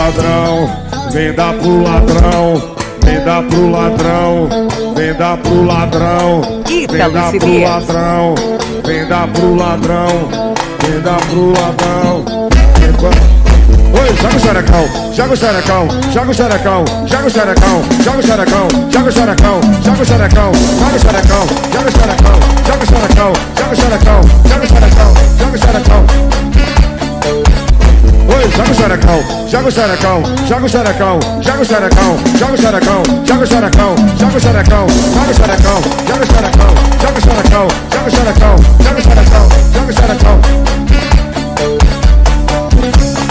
ladrão, vem dar pro ladrão, vem dar pro ladrão, vem dar pro ladrão, vem dar pro ladrão, vem dar pro ladrão, vem dar pro ladrão. Oi, joga o xerecão, joga o xerecão, joga o xerecão, joga o xerecão, joga o xerecão, joga o xerecão, joga o xerecão, joga o xerecão, joga o xerecão, joga o xerecão, joga o xerecão, joga o xerecão, joga o xerecão. Oi, joga o xerecão, joga o xerecão, joga o xerecão, joga o xerecão, joga o xerecão, joga o xerecão, joga o xerecão, joga o xerecão, joga o xerecão, joga o xerecão, joga o xerecão, joga o xerecão, joga o